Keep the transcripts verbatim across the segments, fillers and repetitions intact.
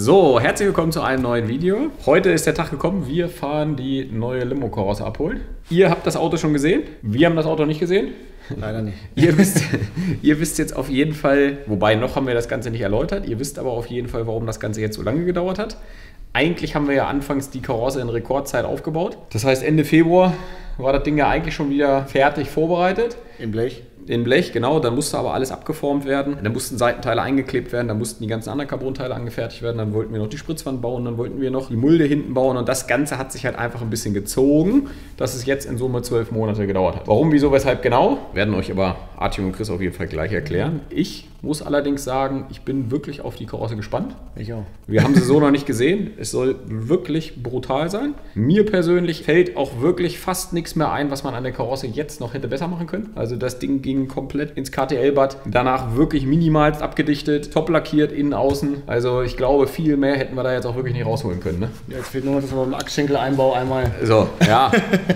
So, herzlich willkommen zu einem neuen Video. Heute ist der Tag gekommen, wir fahren die neue Limo-Karosse abholen. Ihr habt das Auto schon gesehen, wir haben das Auto nicht gesehen. Leider nicht. Ihr wisst, ihr wisst jetzt auf jeden Fall, wobei noch haben wir das Ganze nicht erläutert, ihr wisst aber auf jeden Fall, warum das Ganze jetzt so lange gedauert hat. Eigentlich haben wir ja anfangs die Karosse in Rekordzeit aufgebaut. Das heißt, Ende Februar war das Ding ja eigentlich schon wieder fertig vorbereitet. In Blech? In Blech, genau. Dann musste aber alles abgeformt werden. Dann mussten Seitenteile eingeklebt werden, dann mussten die ganzen anderen Carbonteile angefertigt werden. Dann wollten wir noch die Spritzwand bauen, dann wollten wir noch die Mulde hinten bauen. Und das Ganze hat sich halt einfach ein bisschen gezogen, dass es jetzt in Summe zwölf Monate gedauert hat. Warum, wieso, weshalb genau, werden euch aber Artyom und Chris auf jeden Fall gleich erklären. Ich muss allerdings sagen, ich bin wirklich auf die Karosse gespannt. Ich auch. Wir haben sie so noch nicht gesehen. Es soll wirklich brutal sein. Mir persönlich fällt auch wirklich fast nichts mehr ein, was man an der Karosse jetzt noch hätte besser machen können. Also das Ding ging komplett ins K T L-Bad. Danach wirklich minimalst abgedichtet, top lackiert, innen, außen. Also ich glaube, viel mehr hätten wir da jetzt auch wirklich nicht rausholen können. Ne? Ja, jetzt fehlt nur noch das beim Achsschenkeleinbau einmal. So, ja.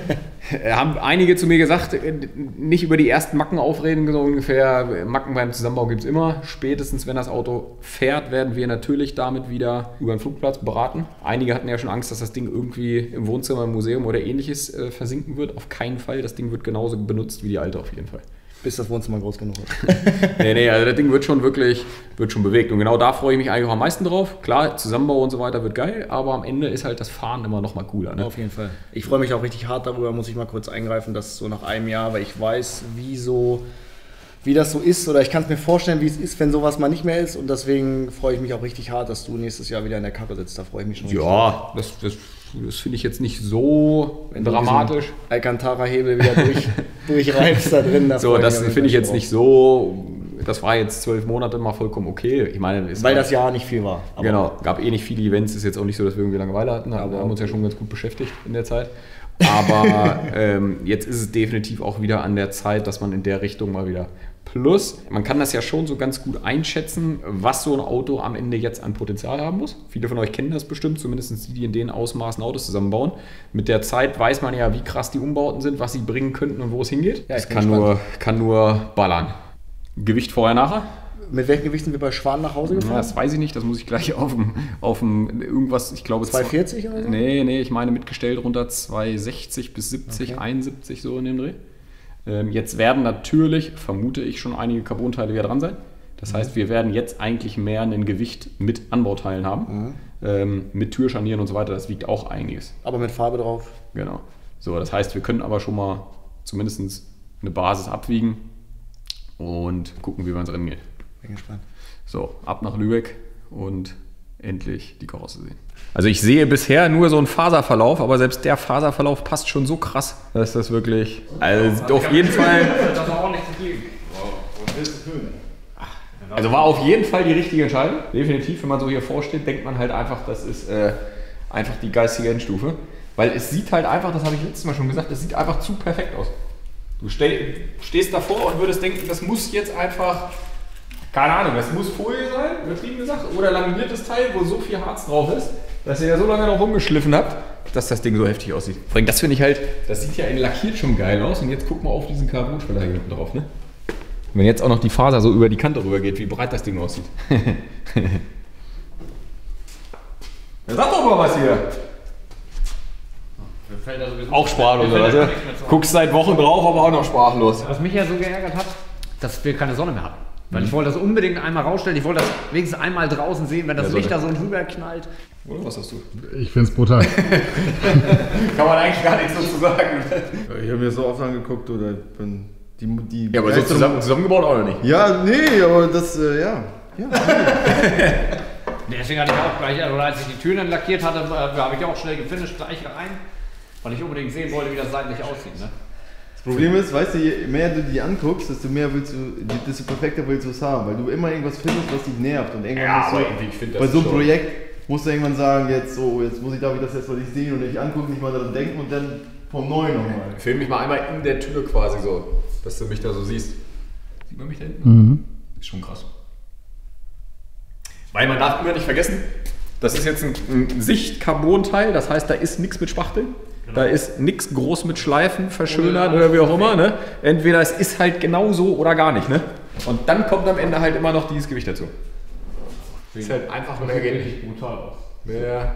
Haben einige zu mir gesagt, nicht über die ersten Macken aufreden, so ungefähr. Macken beim Zusammenbau gibt es immer. Spätestens, wenn das Auto fährt, werden wir natürlich damit wieder über den Flugplatz beraten. Einige hatten ja schon Angst, dass das Ding irgendwie im Wohnzimmer, im Museum oder ähnliches äh, versinken wird. Auf keinen Fall. Das Ding wird genauso benutzt wie die alte auf jeden Fall. Bis das Wohnzimmer groß genug ist. nee, nee, also das Ding wird schon wirklich, wird schon bewegt. Und genau da freue ich mich eigentlich auch am meisten drauf. Klar, Zusammenbau und so weiter wird geil, aber am Ende ist halt das Fahren immer noch mal cooler. Ne? Auf jeden Fall. Ich freue mich auch richtig hart darüber, muss ich mal kurz eingreifen, dass so nach einem Jahr, weil ich weiß, wie so, wie das so ist, oder ich kann es mir vorstellen, wie es ist, wenn sowas mal nicht mehr ist. Und deswegen freue ich mich auch richtig hart, dass du nächstes Jahr wieder in der Karre sitzt. Da freue ich mich schon. Ja, das, das, das finde ich jetzt nicht so wenn dramatisch. Alcantara-Hebel wieder durch, durchreibst da drin. Da so, das finde ich jetzt nicht so. Das war jetzt zwölf Monate mal vollkommen okay. Ich meine, weil das Jahr nicht viel war. Aber genau, gab eh nicht viele Events. Ist jetzt auch nicht so, dass wir irgendwie Langeweile hatten. Aber wir haben uns ja schon ganz gut beschäftigt in der Zeit. Aber ähm, jetzt ist es definitiv auch wieder an der Zeit, dass man in der Richtung mal wieder. Plus, man kann das ja schon so ganz gut einschätzen, was so ein Auto am Ende jetzt an Potenzial haben muss. Viele von euch kennen das bestimmt, zumindest die, die in den Ausmaßen Autos zusammenbauen. Mit der Zeit weiß man ja, wie krass die Umbauten sind, was sie bringen könnten und wo es hingeht. Ja, das kann nur, kann nur ballern. Gewicht vorher, nachher? Mit welchem Gewicht sind wir bei Schwan nach Hause gefahren? Ja, das weiß ich nicht, das muss ich gleich auf dem, auf dem irgendwas, ich glaube... zweihundertvierzig oder so? Nee, nee, ich meine mitgestellt runter zweihundertsechzig bis siebzig, okay. einundsiebzig so in dem Dreh. Jetzt werden natürlich, vermute ich, schon einige Carbonteile wieder dran sein. Das heißt, wir werden jetzt eigentlich mehr ein Gewicht mit Anbauteilen haben. Mhm. Ähm, mit Türscharnieren und so weiter, das wiegt auch einiges. Aber mit Farbe drauf. Genau. So, das heißt, wir können aber schon mal zumindest eine Basis abwiegen und gucken, wie wir ins Rennen gehen. Bin gespannt. So, ab nach Lübeck und endlich die Karosse sehen. Also ich sehe bisher nur so einen Faserverlauf, aber selbst der Faserverlauf passt schon so krass, dass das wirklich, also auf jeden Fall, also war auf jeden Fall die richtige Entscheidung. Definitiv, wenn man so hier vorsteht, denkt man halt einfach, das ist äh, einfach die geistige Endstufe. Weil es sieht halt einfach, das habe ich letztes Mal schon gesagt, es sieht einfach zu perfekt aus. Du steh, stehst davor und würdest denken, das muss jetzt einfach... Keine Ahnung, das muss Folie sein, übertrieben gesagt, oder laminiertes Teil, wo so viel Harz drauf ist, dass ihr ja so lange noch rumgeschliffen habt, dass das Ding so heftig aussieht. Vor allem das finde ich halt, das sieht ja in lackiert schon geil aus und jetzt guck mal auf diesen Carbonschweller hier hinten drauf, ne? Und wenn jetzt auch noch die Faser so über die Kante rüber geht, wie breit das Ding aussieht. Ja, sag doch mal was hier! Auch sprachlos, oder so? Guckst seit Wochen drauf, aber auch noch sprachlos. Was mich ja so geärgert hat, dass wir keine Sonne mehr hatten. Weil ich wollte das unbedingt einmal rausstellen, ich wollte das wenigstens einmal draußen sehen, wenn das ja, Licht da so drüber knallt. Oder was hast du? Ich find's brutal. Kann man eigentlich gar nichts dazu sagen. Ich habe mir so oft angeguckt, oder bin die, die ja, aber so zusammen, zusammengebaut auch noch nicht. Ja, nee, aber das, äh, ja. ja. Deswegen hatte ich auch gleich, also als ich die Türen dann lackiert hatte, äh, habe ich auch schnell gefinisht, gleich rein, weil ich unbedingt sehen wollte, wie das seitlich aussieht. Ne? Das Problem ist, weißt du, je mehr du die anguckst, desto mehr willst du, desto perfekter willst du es haben, weil du immer irgendwas findest, was dich nervt. Und irgendwann ja, musst du, ich find das bei so einem schon. Projekt musst du irgendwann sagen, jetzt so, jetzt muss ich, darf ich das jetzt mal nicht sehen und nicht angucken, nicht mal daran denken und dann vom Neuen nochmal. Film mich mal einmal in der Tür quasi so, dass du mich da so siehst. Sieht man mich da hinten? Mhm. Ist schon krass. Weil man darf immer nicht vergessen, das ist jetzt ein, ein Sicht-Carbon-Teil, das heißt, da ist nichts mit Spachteln. Da ist nichts groß mit Schleifen, verschönert oder wie auch immer. Ne? Entweder es ist halt genau so oder gar nicht. Ne? Und dann kommt am Ende halt immer noch dieses Gewicht dazu. Ist halt einfach Das mehr sieht geht. richtig brutal aus. Ja.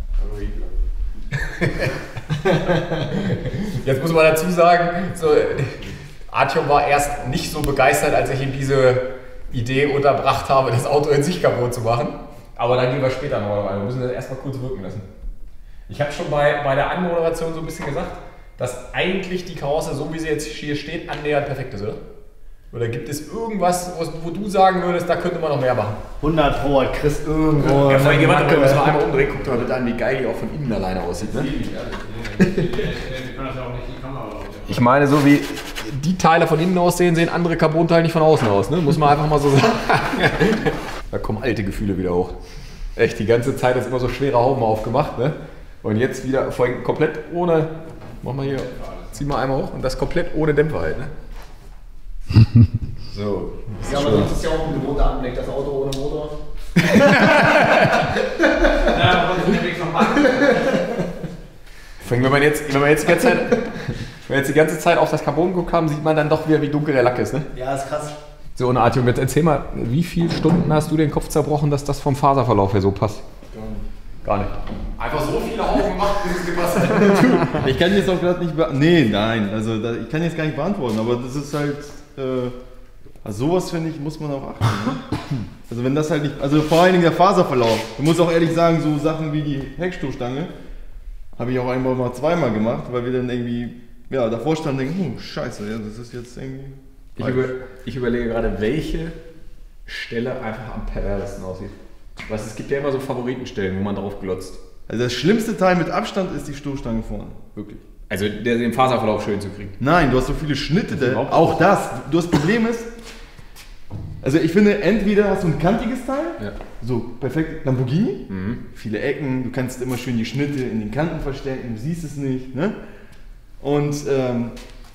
Jetzt muss man dazu sagen, so, Artyom war erst nicht so begeistert, als ich ihm diese Idee unterbracht habe, das Auto in sich kaputt zu machen. Aber da gehen wir später noch rein. Wir müssen das erstmal kurz wirken lassen. Ich habe schon bei, bei der Anmoderation so ein bisschen gesagt, dass eigentlich die Karosse, so wie sie jetzt hier steht, annähernd perfekt ist, oder? Oder gibt es irgendwas, wo, wo du sagen würdest, da könnte man noch mehr machen? hundert Pro hat Chris irgendwo. Ja, vor allem, eine warte mal, Macke. müssen wir einmal umdrehen. Guckt mal bitte an, wie geil die auch von innen alleine aussieht. Ne? Ich meine, so wie die Teile von innen aussehen, sehen andere Carbon-Teile nicht von außen aus. Ne? Muss man einfach mal so sagen. Da kommen alte Gefühle wieder hoch. Echt, die ganze Zeit ist immer so schwere Hauben aufgemacht. Ne? Und jetzt wieder vorhin komplett ohne. Mach mal hier, zieh mal einmal hoch und das komplett ohne Dämpfer halt. Ne? So. Ja, aber sonst ist ja auch ein gewohnter Anblick, das Auto ohne Motor. Wenn man jetzt, wenn man jetzt die ganze Zeit, wenn wir jetzt die ganze Zeit auf das Carbon geguckt haben, sieht man dann doch wieder, wie dunkel der Lack ist. Ne? Ja, ist krass. So, und Artyom, jetzt erzähl mal, wie viele Stunden hast du den Kopf zerbrochen, dass das vom Faserverlauf her so passt? Gar nicht. Einfach so viele Augen gemacht, bis es gepasst hat. Ich kann jetzt auch gerade nicht beantworten. Nee, nein, also da, ich kann jetzt gar nicht beantworten, aber das ist halt. Äh, also sowas finde ich, muss man auch achten. Ne? Also wenn das halt nicht. Also vor allen Dingen der Faserverlauf. Ich muss auch ehrlich sagen, so Sachen wie die Heckstoßstange habe ich auch einmal mal zweimal gemacht, weil wir dann irgendwie ja, davor standen und denken, oh scheiße, ja, das ist jetzt irgendwie. Ich, über, ich überlege gerade, welche Stelle einfach am perversesten aussieht. Was, es gibt ja immer so Favoritenstellen, wo man drauf glotzt. Also das schlimmste Teil mit Abstand ist die Stoßstange vorne. Wirklich. Also der, den Faserverlauf schön zu kriegen. Nein, du hast so viele Schnitte. Da, überhaupt auch das. Du das Problem ist, also ich finde, entweder hast du ein kantiges Teil, Ja. so perfekt Lamborghini, Mhm. viele Ecken, du kannst immer schön die Schnitte in den Kanten verstecken, du siehst es nicht. Ne? Und, ähm,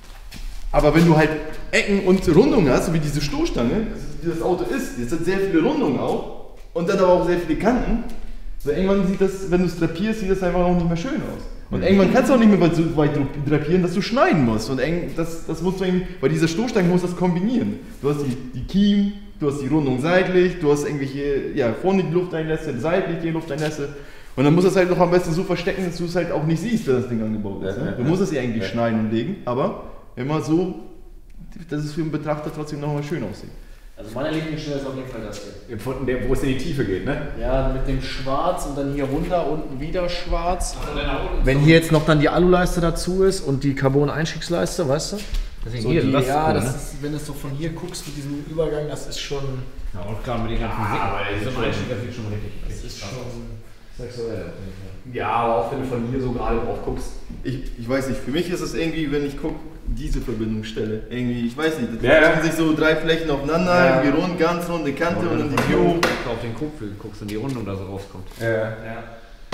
aber wenn du halt Ecken und Rundungen hast, so wie diese Stoßstange, wie das Auto ist, jetzt hat sehr viele Rundungen auch und dann aber auch sehr viele Kanten, so irgendwann sieht das, wenn du es drapierst, sieht das einfach auch nicht mehr schön aus. Und irgendwann kannst du auch nicht mehr weit- so weit drapieren, dass du schneiden musst. Und eng, das, das musst du irgendwie, bei dieser Stoßstange musst du das kombinieren. Du hast die, die Kiemen, du hast die Rundung seitlich, du hast irgendwelche, ja, vorne die Lufteinlässe, seitlich die Lufteinlässe. Und dann musst du es halt noch am besten so verstecken, dass du es halt auch nicht siehst, wenn das Ding angebaut ist. Ja, Ne? ja, Du ja. musst es ja eigentlich Ja. schneiden und legen, aber immer so, dass es für den Betrachter trotzdem nochmal schön aussieht. Also meine Lieblingsstelle ist auf jeden Fall das hier. Von der, wo es in die Tiefe geht, ne? Ja, mit dem Schwarz und dann hier runter, unten wieder schwarz. Wenn hier jetzt noch dann die Aluleiste dazu ist und die Carbon-Einstiegsleiste, weißt du? Deswegen So hier, die, das ja, cool, das ne? ist, wenn du so von hier guckst mit diesem Übergang, das ist schon. Ja, und klar, mit den ganzen Sicken. Aber so ein Einstieg, das sieht schon richtig, Das richtig ist krass schon aus. sexuell. Ja, aber auch wenn du von hier so gerade drauf guckst. Ich, ich weiß nicht, für mich ist es irgendwie, wenn ich gucke, diese Verbindungsstelle. Irgendwie, ich weiß nicht, das Ja, ja. setzen sich so drei Flächen aufeinander, Ja. irgendwie rund, ganz rund, die Kante und dann die View. View. Auf den Kupfel guckst und die Rundung da so rauskommt. Ja. Ja.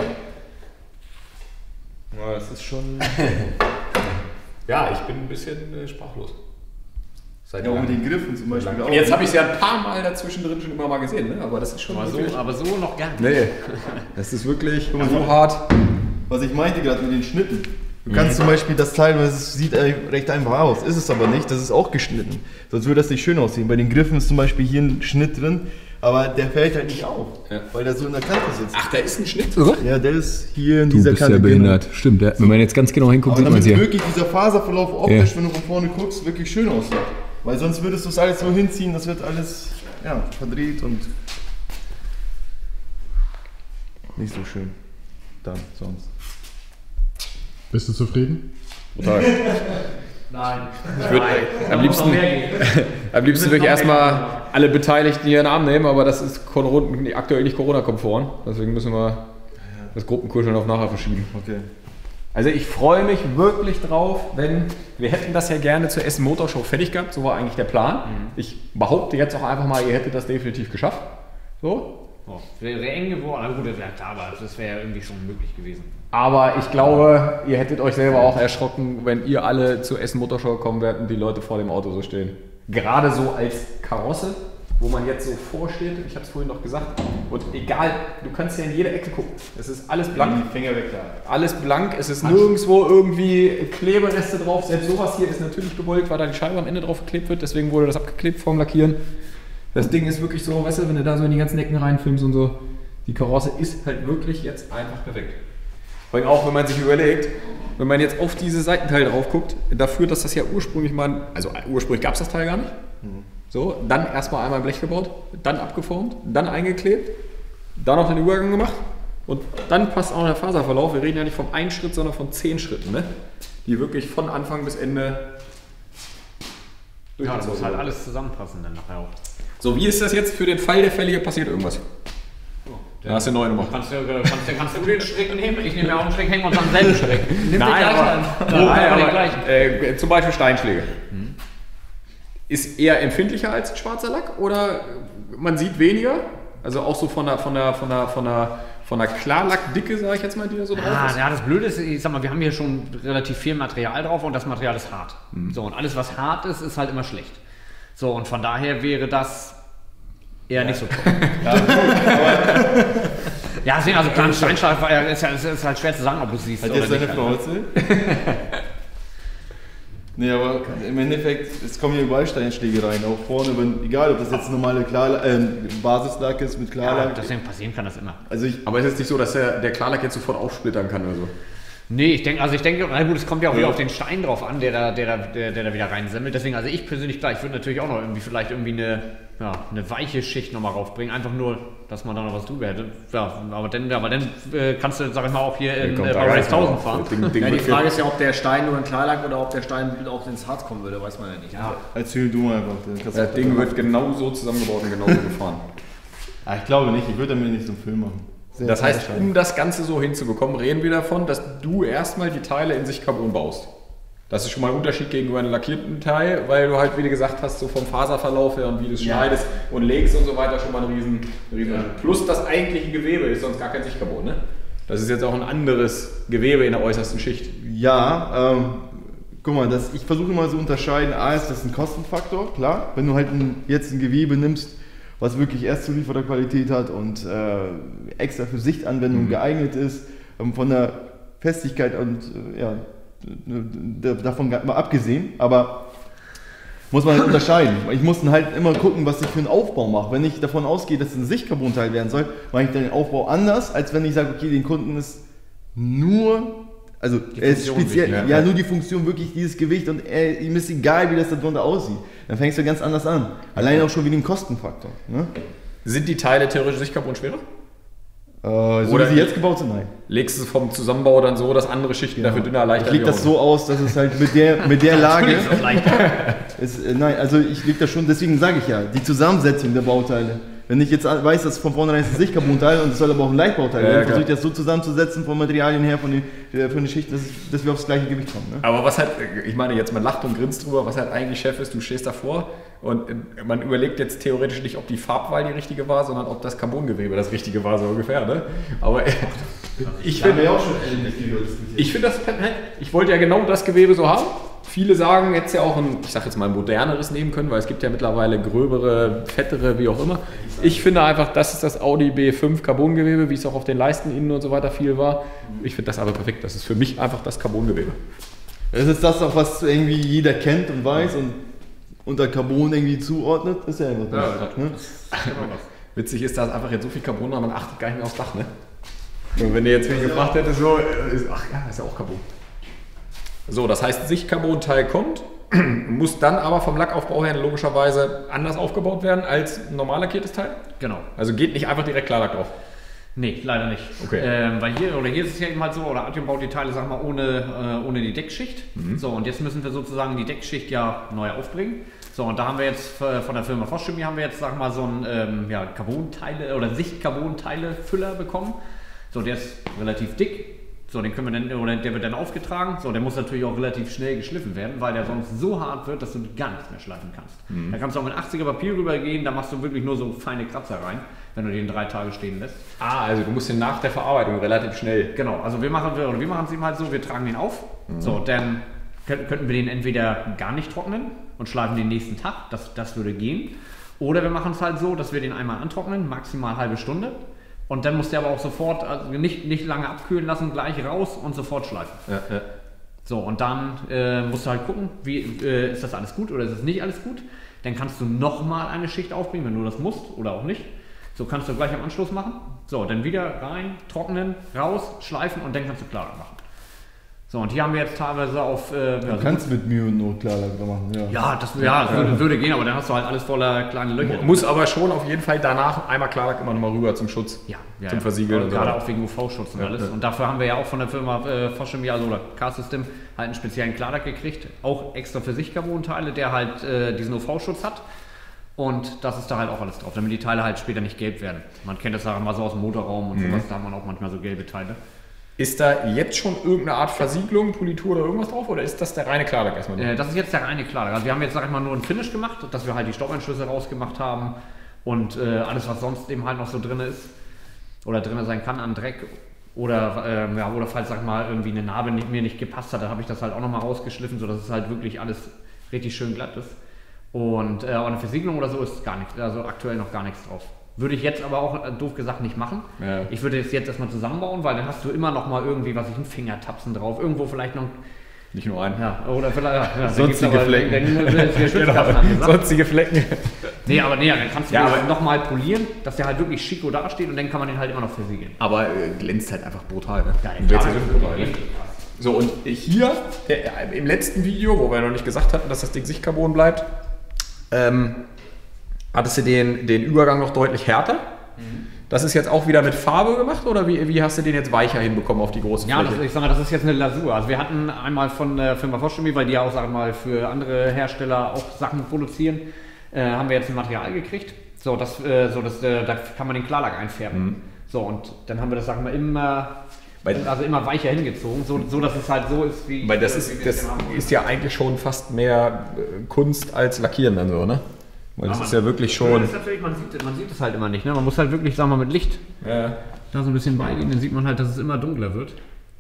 Ja, das ist schon. Ja, ich bin ein bisschen äh, sprachlos. Seit Ja, auch mit langem. den Griffen zum Beispiel. Und auch. jetzt habe ich es ja ein paar Mal dazwischen drin schon immer mal gesehen, ne? Aber das ist schon Aber so, wirklich- aber so noch gar nicht. Nee, das ist wirklich so hart. Was ich meinte gerade mit den Schnitten. Du kannst zum Beispiel das Teil, es sieht äh, recht einfach aus, ist es aber nicht, das ist auch geschnitten. Sonst würde das nicht schön aussehen. Bei den Griffen ist zum Beispiel hier ein Schnitt drin, aber der fällt halt nicht auf, Ja. weil der so in der Kante sitzt. Ach, da ist ein Schnitt, oder? Ja, der ist hier in dieser Kante. Stimmt, ja. Wenn man jetzt ganz genau hinguckt, Aber damit wirklich dieser Faserverlauf optisch, Ja. wenn du von vorne guckst, wirklich schön aussieht. Weil sonst würdest du es alles so hinziehen, das wird alles ja, verdreht und nicht so schön. Dann sonst. Bist du zufrieden? Total. Nein. Ich würde am liebsten, am liebsten würde ich erstmal alle Beteiligten hier in den Arm nehmen, aber das ist Corona- aktuell nicht Corona-konform. Deswegen müssen wir das Gruppenkuscheln auf nachher verschieben. Okay. Also ich freue mich wirklich drauf, wenn wir hätten das ja gerne zur Essen Motorshow fertig gehabt, so war eigentlich der Plan. Ich behaupte jetzt auch einfach mal, ihr hättet das definitiv geschafft. So. Oh, wäre sehr eng geworden, aber gut, das wäre klar, aber das wäre ja irgendwie schon möglich gewesen. Aber ich glaube, ihr hättet euch selber auch erschrocken, wenn ihr alle zur Essen Motorshow kommen werdet und die Leute vor dem Auto so stehen. Gerade so als Karosse, wo man jetzt so vorsteht, ich habe es vorhin noch gesagt, und egal, du kannst ja in jede Ecke gucken. Es ist alles blank. Die Finger weg da. Alles blank, es ist nirgendwo irgendwie Klebereste drauf. Selbst sowas hier ist natürlich gewollt, weil da die Scheibe am Ende drauf geklebt wird. Deswegen wurde das abgeklebt vorm Lackieren. Das Ding ist wirklich so, weißt du, wenn du da so in die ganzen Ecken reinfilmst und so, die Karosse ist halt wirklich jetzt einfach perfekt. Vor allem auch, wenn man sich überlegt, wenn man jetzt auf diese Seitenteile drauf guckt, dafür, dass das ja ursprünglich mal, also ursprünglich gab es das Teil gar nicht. So, dann erstmal einmal Blech gebaut, dann abgeformt, dann eingeklebt, dann noch den Übergang gemacht und dann passt auch der Faserverlauf. Wir reden ja nicht vom einen Schritt, sondern von zehn Schritten, ne? Die wirklich von Anfang bis Ende Ja, das muss halt alles zusammenpassen dann nachher auch. So, wie ist das jetzt für den Fall der Fälle, hier passiert irgendwas? Da hast du eine neue Nummer. Kannst du, kannst, du, kannst du den Strick nehmen? Ich nehme ja auch einen Strick, hängen wir uns am selben Strick. Nimm Nein, den gleichen aber, an. nein, Ja, aber, den gleichen. äh, zum Beispiel Steinschläge. Hm. Ist eher empfindlicher als schwarzer Lack oder man sieht weniger? Also auch so von der, von der, von der, von der, von der Klarlackdicke, sage ich jetzt mal, die da so drauf Ja, ist? ja, das Blöde ist, ich sag mal, wir haben hier schon relativ viel Material drauf und das Material ist hart. Mhm. So, und alles, was hart ist, ist halt immer schlecht. So, und von daher wäre das eher ja. nicht so toll. Ja, ja, deswegen, also klar, ein Steinschlag war ja, ist, ja, ist halt schwer zu sagen, ob du es siehst. Hat oder jetzt nicht, deine Frau halt, erzählt? Nee, aber im Endeffekt, es kommen hier überall Steinschläge rein, auch vorne, wenn, egal ob das jetzt normale Klarlack, äh, Basislack ist mit Klarlack. Ja, deswegen passieren kann das immer. Also ich, aber es ist nicht so, dass der, der Klarlack jetzt sofort aufsplittern kann oder so. Nee, ich denke, also ich denke, na gut, es kommt ja auch wieder auf den Stein drauf an, der da, der da, der, der da wieder reinsemmelt. Deswegen, also ich persönlich, klar, ich würde natürlich auch noch irgendwie vielleicht irgendwie eine, ja, eine weiche Schicht nochmal raufbringen. Einfach nur, dass man da noch was drüber hätte. Ja, aber dann, aber dann äh, kannst du, sag ich mal, auch hier in äh, Paris tausend fahren. Ding, Ding Ja, die Frage ist ja, ob der Stein nur ein Klarlack oder ob der Stein auch ins Harz kommen würde, weiß man ja nicht. Ja. erzähl du mal einfach. Das Ding wird genau so zusammengebaut und genauso gefahren. Ah, ich glaube nicht, ich würde damit nicht so einen Film machen. Sehr Das heißt, um das Ganze so hinzubekommen, reden wir davon, dass du erstmal die Teile in sich Carbon baust. Das ist schon mal ein Unterschied gegenüber einem lackierten Teil, weil du halt, wie du gesagt hast, so vom Faserverlauf her und wie du es Ja. schneidest und legst und so weiter schon mal ein riesen, riesen ja. Plus das eigentliche Gewebe ist sonst gar kein Sichtcarbon, ne? Das ist jetzt auch ein anderes Gewebe in der äußersten Schicht. Ja, ähm, guck mal, das, ich versuche mal so unterscheiden. A ist das ein Kostenfaktor, klar. Wenn du halt ein, jetzt ein Gewebe nimmst, was wirklich Erstzuliefererqualität hat und äh, extra für Sichtanwendung mhm. geeignet ist, ähm, von der Festigkeit und äh, ja, davon mal abgesehen, aber muss man halt unterscheiden. Ich muss dann halt immer gucken, was ich für einen Aufbau mache. Wenn ich davon ausgehe, dass es ein Sichtcarbon-Teil werden soll, mache ich dann den Aufbau anders, als wenn ich sage, okay, den Kunden ist nur, also er ist speziell, wichtig, ja, ja, nur die Funktion, wirklich dieses Gewicht und er, ihm ist egal, wie das da drunter aussieht. Dann fängst du ganz anders an. Allein auch schon wegen dem Kostenfaktor. Ne? Sind die Teile theoretisch Sichtcarbon schwerer? Äh, so Oder wie sie jetzt gebaut sind, nein. Legst du vom Zusammenbau dann so, dass andere Schichten dafür dünner, leichter Ich lege das so aus, dass es halt mit der, mit der Lage. ist, äh, nein, also ich lege das schon, deswegen sage ich ja, die Zusammensetzung der Bauteile. Wenn ich jetzt weiß, dass von vornherein ist ein Sichtcarbon-Teil und es soll aber auch ein Leichtbauteil werden, ja, versuche ich das so zusammenzusetzen von Materialien her, von den, von den Schichten, dass, dass wir aufs gleiche Gewicht kommen. Ne? Aber was halt, ich meine jetzt, man lacht und grinst drüber, was halt eigentlich Chef ist, du stehst davor und man überlegt jetzt theoretisch nicht, ob die Farbwahl die richtige war, sondern ob das Carbongewebe das richtige war, so ungefähr. Ne? Aber ich finde auch schon ähnlich diskutiert. Ich finde das, ich wollte ja genau das Gewebe so haben. Viele sagen jetzt ja auch ein, ich sag jetzt mal, moderneres nehmen können, weil es gibt ja mittlerweile gröbere, fettere, wie auch immer. Ich finde einfach, das ist das Audi B fünf Carbongewebe, wie es auch auf den Leisten innen und so weiter viel war. Ich finde das aber perfekt. Das ist für mich einfach das Carbongewebe. Das ist das auch, was irgendwie jeder kennt und weiß und unter Carbon irgendwie zuordnet, ist ja einfach das. Ja, ne? Witzig ist, da ist einfach jetzt so viel Carbon, aber man achtet gar nicht mehr aufs Dach, ne? Und wenn ihr jetzt wen gefragt hättet, so, ist, ach ja, ist ja auch Carbon. So, das heißt, Sichtcarbon-Teil kommt, muss dann aber vom Lackaufbau her logischerweise anders aufgebaut werden als ein normal lackiertes Teil? Genau. Also geht nicht einfach direkt Klarlack drauf? Nee, leider nicht. Okay. Ähm, weil hier, oder hier ist es ja eben halt so, oder Artyom baut die Teile, sag mal, ohne, äh, ohne die Deckschicht. Mhm. So, und jetzt müssen wir sozusagen die Deckschicht ja neu aufbringen. So, und da haben wir jetzt von der Firma Voss Chemie haben wir jetzt, sag mal, so einen ähm, ja, Carbon-Teile oder Sicht-Carbon-Teile-Füller bekommen. So, der ist relativ dick. So, den können wir dann, oder der wird dann aufgetragen. So, der muss natürlich auch relativ schnell geschliffen werden, weil der sonst so hart wird, dass du gar nichts mehr schleifen kannst. Mhm. Da kannst du auch mit achtziger Papier rübergehen, da machst du wirklich nur so feine Kratzer rein, wenn du den drei Tage stehen lässt. Ah, also du musst den nach der Verarbeitung relativ schnell. Genau, also wir machen oder wir machen es eben halt so, wir tragen den auf. Mhm. So, dann könnten wir den entweder gar nicht trocknen und schleifen den nächsten Tag, das, das würde gehen. Oder wir machen es halt so, dass wir den einmal antrocknen, maximal halbe Stunde. Und dann muss der aber auch sofort, also nicht, nicht lange abkühlen lassen, gleich raus und sofort schleifen. Ja, ja. So, und dann äh, musst du halt gucken, wie, äh, ist das alles gut oder ist es nicht alles gut. Dann kannst du nochmal eine Schicht aufbringen, wenn du das musst oder auch nicht. So kannst du gleich am Anschluss machen. So, dann wieder rein, trocknen, raus, schleifen und dann kannst du Klarlack machen. So, und hier haben wir jetzt teilweise auf... Äh, ja, Du so kannst mit Mühe und Not Klarlack machen, ja. ja, das, ja, das würde, würde gehen, aber dann hast du halt alles voller kleine Löcher. Muss aber schon auf jeden Fall danach einmal Klarlack immer nochmal rüber zum Schutz, Ja, ja, zum ja. Versiegeln. Also gerade auch wegen U V-Schutz und Ja, alles. ja. Und dafür haben wir ja auch von der Firma äh, Foschemi, also oder Car-System, halt einen speziellen Klarlack gekriegt. Auch extra für Sichtcarbon-Teile, der halt äh, diesen U V-Schutz hat. Und das ist da halt auch alles drauf, damit die Teile halt später nicht gelb werden. Man kennt das auch immer so aus dem Motorraum und Mhm. sowas, da hat man auch manchmal so gelbe Teile. Ist da jetzt schon irgendeine Art Versiegelung, Politur oder irgendwas drauf oder ist das der reine Klarlack erstmal? Äh, das ist jetzt der reine Klarlack. Also wir haben jetzt, sag ich mal, nur einen Finish gemacht, dass wir halt die Staubeinschlüsse rausgemacht haben und äh, alles, was sonst eben halt noch so drin ist oder drin sein kann an Dreck oder, ähm, ja, oder falls, sag ich mal, irgendwie eine Narbe nicht, mir nicht gepasst hat, dann habe ich das halt auch nochmal rausgeschliffen, sodass es halt wirklich alles richtig schön glatt ist. Und äh, auch eine Versiegelung oder so ist gar nichts, also aktuell noch gar nichts drauf. Würde ich jetzt aber auch, äh, doof gesagt, nicht machen. Ja. Ich würde es jetzt erstmal zusammenbauen, weil dann hast du immer noch mal irgendwie, was ich, einen Fingertapsen drauf, irgendwo vielleicht noch, Nicht nur einen. ja, oder vielleicht, ja, dann Sonstige gibt's aber- Flecken. Dann, dann, dann, der Schwitzkasten angesagt. Sonstige Flecken. Nee, aber nee, dann kannst du Ja, ja, aber- noch mal polieren, dass der halt wirklich schicko dasteht und dann kann man den halt immer noch versiegeln. Aber äh, glänzt halt einfach brutal, ne? Ja, Jetzt klar. ist brutal, ne? So, und hier, der, im letzten Video, wo wir noch nicht gesagt hatten, dass das Ding Sichtcarbon bleibt, ähm, hattest du den, den Übergang noch deutlich härter. Das ist jetzt auch wieder mit Farbe gemacht oder wie, wie hast du den jetzt weicher hinbekommen auf die große Ja, Fläche? das, ich sag mal, das ist jetzt eine Lasur. Also wir hatten einmal von der Firma Foschemi, weil die ja auch, sag ich mal, für andere Hersteller auch Sachen produzieren, äh, haben wir jetzt ein Material gekriegt. So, das, äh, so das, äh, da kann man den Klarlack einfärben. Mhm. So, und dann haben wir das, sag ich mal, immer, Weil- also immer weicher hingezogen, so, so dass es halt so ist, wie... Weil das, äh, ist, wie wir es das gerne haben. ist ja eigentlich schon fast mehr äh, Kunst als Lackieren dann so, ne? Weil das Aber ist ja wirklich Schön schon... ist natürlich, man sieht, man sieht es halt immer nicht. Ne? Man muss halt wirklich, sagen wir mal, mit Licht Ja. da so ein bisschen beigehen, dann sieht man halt, dass es immer dunkler wird.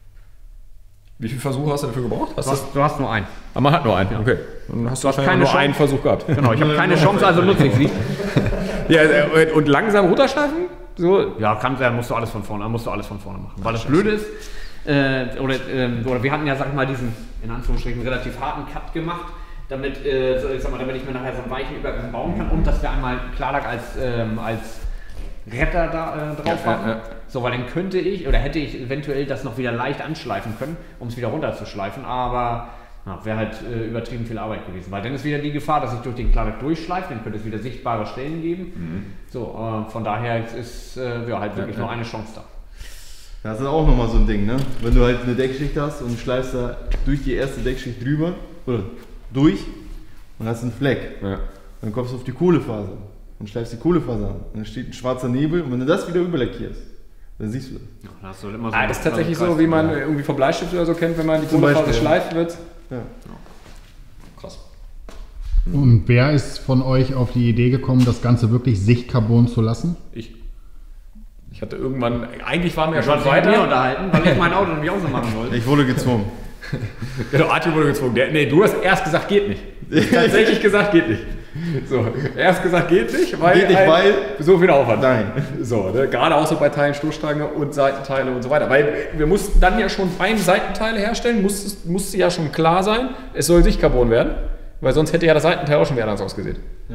Wie viele Versuche hast du dafür gebraucht? Hast Du hast, du hast nur einen. Ah, man hat nur einen, okay. Dann hast du, hast wahrscheinlich keine nur Chance. einen Versuch gehabt. Genau, ich habe keine Chance, also nutze ich sie. Ja, äh, und langsam runterschleifen? So. Ja, kann sein, musst du alles von vorne, musst du alles von vorne machen. Weil das Blöde ist, äh, oder, ähm, oder wir hatten ja, sag ich mal, diesen, in Anführungsstrichen, relativ harten Cut gemacht, damit, äh, so, ich sag mal, damit ich mir nachher so einen weichen Übergang bauen kann und dass wir einmal Klarlack als, ähm, als Retter da äh, drauf Ja, haben. ja, ja. So, weil dann könnte ich, oder hätte ich eventuell das noch wieder leicht anschleifen können, um es wieder runterzuschleifen, aber ja, wäre halt äh, übertrieben viel Arbeit gewesen. Weil dann ist wieder die Gefahr, dass ich durch den Klarlack durchschleife, dann könnte es wieder sichtbare Stellen geben. So, äh, von daher ist äh, ja, halt wirklich Ja, ja. nur eine Chance da. Das ist auch nochmal so ein Ding, ne? Wenn du halt eine Deckschicht hast und schleifst da durch die erste Deckschicht drüber, oder durch, und hast einen Fleck. Ja. Dann kommst du auf die Kohlefaser und schleifst die Kohlefaser an. Und dann steht ein schwarzer Nebel und wenn du das wieder überlackierst, dann siehst du das. Ja, da hast du halt immer so Ah, das ist tatsächlich so, wie man irgendwie vom Bleistift oder so kennt, wenn man die Zum Kohlefaser Beispiel, ja. schleift wird. Ja. Krass. Und wer ist von euch auf die Idee gekommen, das Ganze wirklich Sichtcarbon zu lassen? Ich. Ich hatte irgendwann, eigentlich waren wir ja Ich schon wollte mich mit mir weiter. unterhalten, weil ich mein Auto nämlich auch so machen wollte. Ich wurde gezwungen. Genau, Arthur wurde gezwungen. Der, nee, du hast erst gesagt, geht nicht. Tatsächlich gesagt, geht nicht. So, erst gesagt, geht nicht, weil, Geht nicht, halt weil- so viel Aufwand. Nein. So, ne, gerade auch so bei Teilen Stoßstange und Seitenteile und so weiter. Weil wir mussten dann ja schon beim Seitenteile herstellen, musste, musste ja schon klar sein, es soll Sichtcarbon werden, weil sonst hätte ja das Seitenteil auch schon wieder anders ausgesehen. Ja.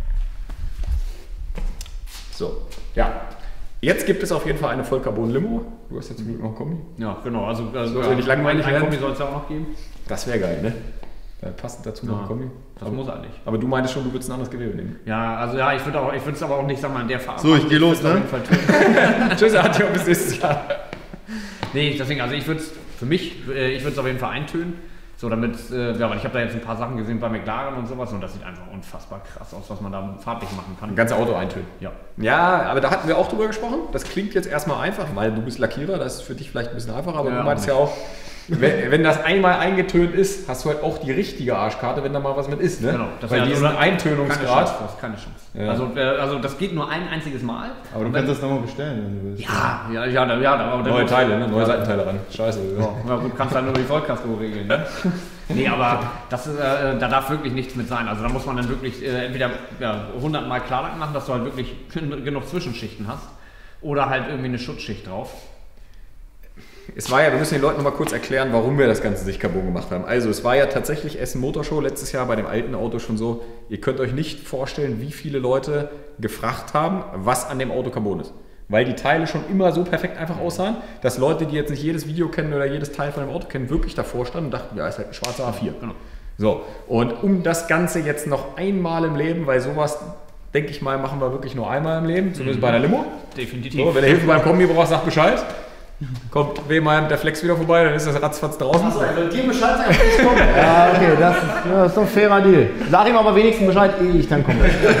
So, ja. Jetzt gibt es auf jeden Fall eine Vollcarbon-Limo. Du hast jetzt zum Glück noch einen Kombi. Ja, genau. Also, also Soll ja nicht langweilig ein werden. Kombi soll es ja auch noch geben. Das wäre geil, ne? Ja, passend dazu noch ein Kombi. Das muss eigentlich. Aber du meintest schon, du würdest ein anderes Gewebe nehmen. Ja, also ja, ich würde auch, ich würde es aber auch nicht, sagen wir mal, in der Farbe. So, ich machen. geh los, würd's ne? auf jeden Fall tun. Tschüss, Arthur, bis nächstes Jahr. Nee, deswegen, also ich würde es, für mich, äh, ich würde es auf jeden Fall eintönen. So, damit, äh, ja, weil ich habe da jetzt ein paar Sachen gesehen bei McLaren und sowas und das sieht einfach unfassbar krass aus, was man da farblich machen kann. Ein ganzes Auto eintönen. Ja. Ja, aber da hatten wir auch drüber gesprochen. Das klingt jetzt erstmal einfach, weil du bist Lackierer, das ist für dich vielleicht ein bisschen einfacher, aber Ja, du meintest auch ja auch, wenn, wenn das einmal eingetönt ist, hast du halt auch die richtige Arschkarte, wenn da mal was mit ist, ne? Genau, das weil wäre diesen also- Keine Eintönungsgrad. Chance, das ist keine Chance. Ja. Also, äh, also das geht nur ein einziges Mal. Aber du Und kannst wenn- das nochmal bestellen, wenn du willst. Ja, ja, ja, da- ja, aber dann Neue musst- Teile, ne? Neue Seitenteile ran. Scheiße. Ja. Ja gut, kannst dann nur die Vollkasko regeln. Ne? Nee, aber das ist, äh, da darf wirklich nichts mit sein. Also da muss man dann wirklich äh, entweder ja, hundert Mal Klarlack machen, dass du halt wirklich gen- genug Zwischenschichten hast. Oder halt irgendwie eine Schutzschicht drauf. es war ja, wir müssen den Leuten noch mal kurz erklären, warum wir das ganze Sichtcarbon gemacht haben. Also es war ja tatsächlich Essen Motorshow letztes Jahr bei dem alten Auto schon so, ihr könnt euch nicht vorstellen, wie viele Leute gefragt haben, was an dem Auto Carbon ist. Weil die Teile schon immer so perfekt einfach aussahen, dass Leute, die jetzt nicht jedes Video kennen oder jedes Teil von dem Auto kennen, wirklich davor standen und dachten, ja, ist halt ein schwarzer A vier. Genau. So, und um das Ganze jetzt noch einmal im Leben, weil sowas, denke ich mal, machen wir wirklich nur einmal im Leben, zumindest mhm. bei einer Limo. Definitiv. So, wenn der Hilfe beim Kombi braucht, sagt Bescheid. Kommt wem mal der Flex wieder vorbei, dann ist das ratzfatz draußen. Achso, er will dir Bescheid sagen, ich komme. Ja, okay, das ist, das ist doch ein fairer Deal. Sag ihm aber wenigstens Bescheid, ehe ich dann komme.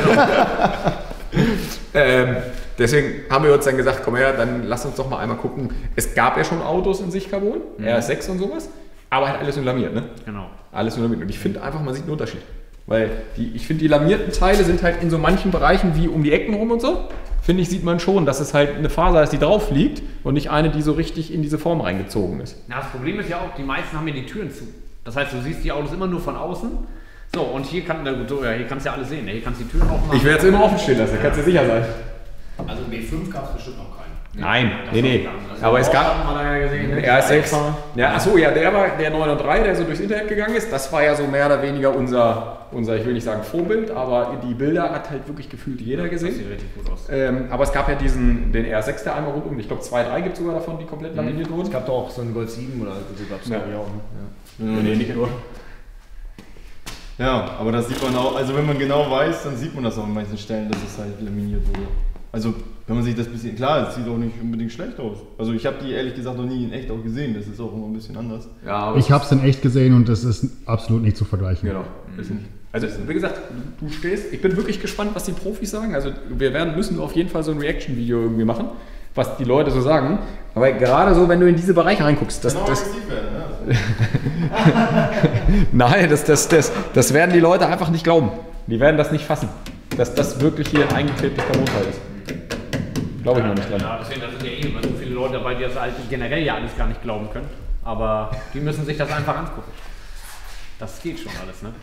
ähm, deswegen haben wir uns dann gesagt, komm her, dann lass uns doch mal einmal gucken. Es gab ja schon Autos in Sichtcarbon, mhm. R S sechs und sowas, aber halt alles nur lamiert, ne? Genau. Alles nur lamiert. Und ich finde einfach, man sieht einen Unterschied. Weil die, ich finde, die lamierten Teile sind halt in so manchen Bereichen wie um die Ecken rum und so, finde ich, sieht man schon, dass es halt eine Faser ist, die drauf liegt und nicht eine, die so richtig in diese Form reingezogen ist. Na, das Problem ist ja auch, die meisten haben ja die Türen zu. Das heißt, du siehst die Autos immer nur von außen. So, und hier, kann, so, ja, hier kannst du ja alles sehen. Hier kannst du die Türen aufmachen. Ich werde es immer offen stehen lassen, kannst du dir sicher sein. Also B fünf gab es bestimmt noch keinen. Nein, nee, nee. Aber es gab einen R S sechs. Ja, achso, ja, der war der neun und drei, der so durchs Internet gegangen ist. Das war ja so mehr oder weniger unser, unser, ich will nicht sagen Vorbild, aber die Bilder hat halt wirklich gefühlt jeder gesehen. Das sieht richtig gut aus. Ähm, aber es gab ja diesen, den R S sechs, der einmal rundum, ich glaube zwei, drei gibt es sogar davon, die komplett laminiert wurden. Es gab doch auch so einen Gold sieben oder so gab es ja. ja auch. Ja. Ja. Nee, nicht nur. Ja, aber das sieht man auch, also wenn man genau weiß, dann sieht man das auch an manchen Stellen, dass es halt laminiert wurde. Also wenn man sich das ein bisschen, klar, es sieht auch nicht unbedingt schlecht aus. Also ich habe die ehrlich gesagt noch nie in echt auch gesehen, das ist auch immer ein bisschen anders. Ja, aber ich habe es in echt gesehen und das ist absolut nicht zu vergleichen. Genau. Mhm. Also wie gesagt, du stehst, ich bin wirklich gespannt, was die Profis sagen. Also wir werden, müssen auf jeden Fall so ein Reaction-Video irgendwie machen, was die Leute so sagen. Aber gerade so, wenn du in diese Bereiche reinguckst, das, das werden, ja. Nein, das, das, das, das werden die Leute einfach nicht glauben. Die werden das nicht fassen, dass das wirklich hier ein eingeklebtes Carbon-Teil ist. Glaube ich ja, noch nicht dran. Ja, deswegen da sind ja eh immer so viele Leute dabei, die das halt generell ja alles gar nicht glauben können. Aber die müssen sich das einfach angucken. Das geht schon alles, ne?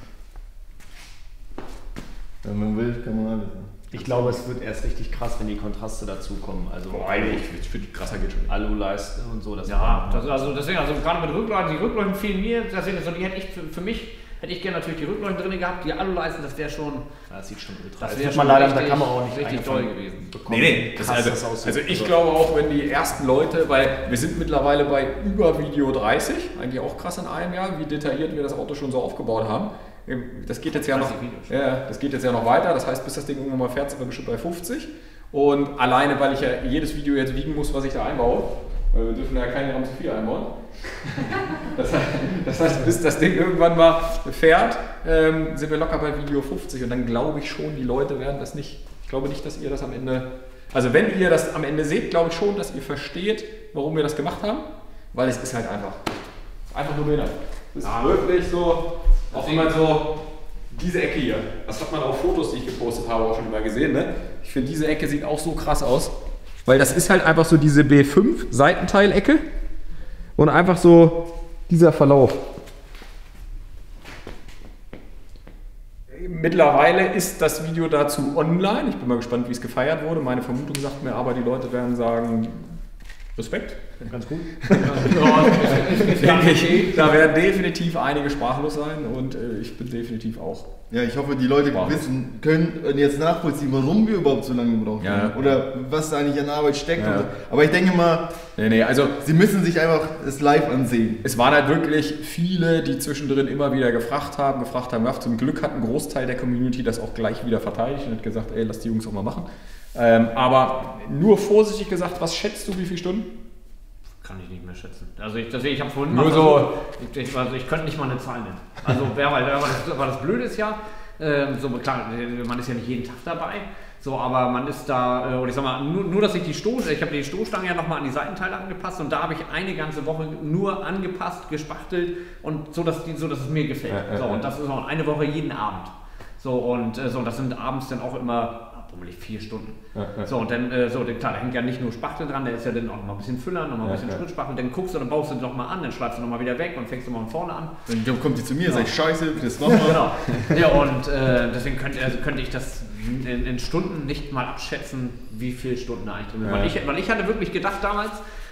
Wenn man will, kann man alles. Ne? Ich glaube, es wird erst richtig krass, wenn die Kontraste dazukommen. Also Boah, eigentlich, ich finde, krasser geht schon. Aluleiste und so. Das ja, das, also deswegen, also gerade mit Rückleuchten, die Rückleuchten fehlen mir, deswegen, also die hätte ich für, für mich, hätte ich gerne natürlich die Rückleuchten drin gehabt, die Aluleisten, das wäre schon, ja, das sieht schon ultra. Das wäre schon leider richtig, mit der Kamera auch nicht richtig toll gewesen. Nee, nee, das also, das aussieht. Also ich glaube auch, wenn die ersten Leute, weil wir sind mittlerweile bei über Video dreißig, eigentlich auch krass in einem Jahr, wie detailliert wir das Auto schon so aufgebaut haben. Das geht jetzt ja noch, ja, das geht jetzt ja noch weiter, das heißt, bis das Ding irgendwann mal fährt, sind wir bestimmt bei fünfzig. Und alleine, weil ich ja jedes Video jetzt wiegen muss, was ich da einbaue, weil wir dürfen ja keine Gramm zu viel einbauen. Das heißt, das heißt, bis das Ding irgendwann mal fährt, ähm, sind wir locker bei Video fünfzig und dann glaube ich schon, die Leute werden das nicht, ich glaube nicht, dass ihr das am Ende, also wenn ihr das am Ende seht, glaube ich schon, dass ihr versteht, warum wir das gemacht haben, weil es ist halt einfach, einfach nur Bilder. Es ist ah, wirklich so, auch immer so, diese Ecke hier, das hat man auf Fotos, die ich gepostet habe, auch schon immer gesehen, ne? Ich finde, diese Ecke sieht auch so krass aus, weil das ist halt einfach so diese B fünf Seitenteilecke und einfach so dieser Verlauf. Mittlerweile ist das Video dazu online, ich bin mal gespannt, wie es gefeiert wurde, meine Vermutung sagt mir aber, die Leute werden sagen, Respekt. Ganz gut. ich, da werden definitiv einige sprachlos sein und äh, ich bin definitiv auch. Ja, ich hoffe, die Leute sprachlos. wissen, können jetzt nachvollziehen, warum wir überhaupt so lange gebraucht ja. haben. Oder was da eigentlich an Arbeit steckt. Ja. So. Aber ich denke mal, nee, nee, also, sie müssen sich einfach das live ansehen. Es waren halt wirklich viele, die zwischendrin immer wieder gefragt haben, gefragt haben. Zum Glück hat ein Großteil der Community das auch gleich wieder verteidigt und hat gesagt, ey, lass die Jungs auch mal machen. Ähm, aber nur vorsichtig gesagt, was schätzt du, wie viele Stunden? Kann ich nicht mehr schätzen. Also ich, deswegen, ich habe vorhin nur mal so, versucht, ich, ich, also ich könnte nicht mal eine Zahl nennen. Also wer, weil, weil das, weil das Blöde ist ja, äh, so klar, man ist ja nicht jeden Tag dabei, so, aber man ist da, äh, oder ich sag mal, nur, nur dass ich die Stoßstange, ich habe die Stoßstange ja nochmal an die Seitenteile angepasst und da habe ich eine ganze Woche nur angepasst, gespachtelt und so, dass, die, so, dass es mir gefällt. Ja, so, und das ist auch eine Woche jeden Abend. So, und äh, so, das sind abends dann auch immer bummelig vier Stunden. Ja, ja. So, und dann, äh, so, klar, da hängt ja nicht nur Spachtel dran, der ist ja dann auch noch mal ein bisschen Füllern, noch mal ein ja, bisschen ja. Schrittspachtel, dann guckst du, dann baust du den noch mal an, dann schleifst du noch mal wieder weg und fängst du mal von vorne an. Dann kommt die zu mir, ja. sag ich, scheiße, das noch mal. Genau. Ja, und äh, deswegen könnte, also könnte ich das in, in Stunden nicht mal abschätzen, wie viele Stunden da eigentlich drin sind. Ja. Weil, ich, weil ich hatte wirklich gedacht damals,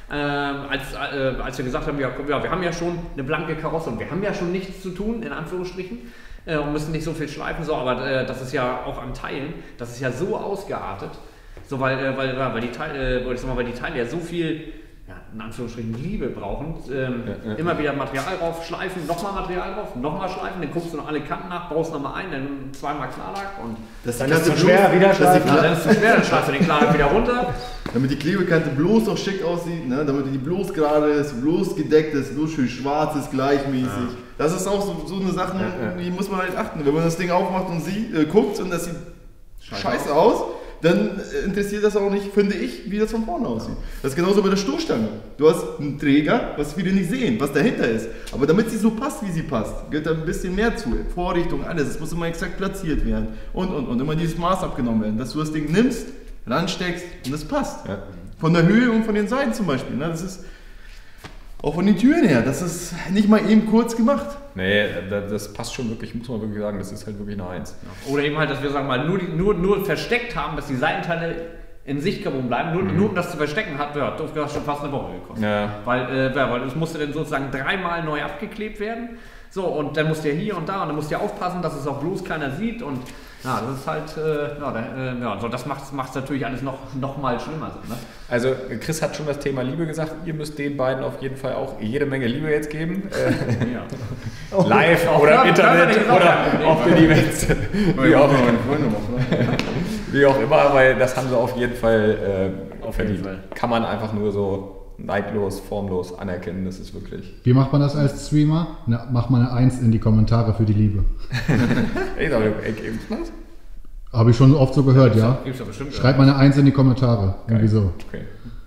ähm, als, äh, als wir gesagt haben, ja, ja, wir haben ja schon eine blanke Karosse und wir haben ja schon nichts zu tun, in Anführungsstrichen, äh, und müssen nicht so viel schleifen, so, aber äh, das ist ja auch an Teilen, das ist ja so ausgeartet, so, weil, äh, weil, weil, die Teile, weil, ich sag mal, weil die Teile ja so viel, ja, in Anführungsstrichen Liebe brauchen, ähm, ja, ja. immer wieder Material drauf, schleifen, nochmal Material drauf, nochmal schleifen, dann guckst du noch alle Kanten nach, baust nochmal ein, dann zweimal Klarlack und das dann ist zu schwer, wieder schleifen. Ja, dann ist zu schwer, dann schleifst du den Klarlack wieder runter. Damit die Klebekante bloß auch schick aussieht, ne? Damit die bloß gerade ist, bloß gedeckt ist, bloß schön schwarz ist, gleichmäßig. Ja. Das ist auch so, so eine Sache, ja, ja. die muss man halt achten. Wenn man das Ding aufmacht und sieht, äh, guckt und das sieht scheiße, scheiße aus, aus, dann interessiert das auch nicht, finde ich, wie das von vorne aussieht. Das ist genauso bei der Stoßstange. Du hast einen Träger, was viele nicht sehen, was dahinter ist. Aber damit sie so passt, wie sie passt, gehört da ein bisschen mehr zu. Vorrichtung, alles. Es muss immer exakt platziert werden. Und, und, und immer dieses Maß abgenommen werden. Dass du das Ding nimmst, ransteckst und es passt. Ja. Von der Höhe und von den Seiten zum Beispiel. Ne? Das ist auch von den Türen her. Das ist nicht mal eben kurz gemacht. Nee, das passt schon wirklich, muss man wirklich sagen, das ist halt wirklich eine Eins. Oder eben halt, dass wir sagen mal nur, die, nur, nur versteckt haben, dass die Seitenteile in Sichtcarbon bleiben, nur, mhm. nur um das zu verstecken, hat ja, das schon fast eine Woche gekostet. Ja. Weil, äh, weil es musste dann sozusagen dreimal neu abgeklebt werden. So, und dann musst du ja hier und da und dann musst du ja aufpassen, dass es auch bloß keiner sieht und ja, das ist halt, äh, ja, äh, ja, so das macht es natürlich alles noch, noch mal schlimmer. So, ne? Also Chris hat schon das Thema Liebe gesagt, ihr müsst den beiden auf jeden Fall auch jede Menge Liebe jetzt geben. Äh, ja. Live auch oder im Internet oder auf den Events. Wie auch, wie auch immer, weil das haben sie auf jeden Fall äh, auf verdient. Jeden Fall. Kann man einfach nur so neidlos, formlos anerkennen, das ist wirklich. Wie macht man das als Streamer? Na, mach mal eine Eins in die Kommentare für die Liebe. Ich sag, gibt's das? Habe ich schon oft so gehört, ja. Gibt's ja bestimmt. Schreib mal eine Eins in die Kommentare. Irgendwie so. Okay.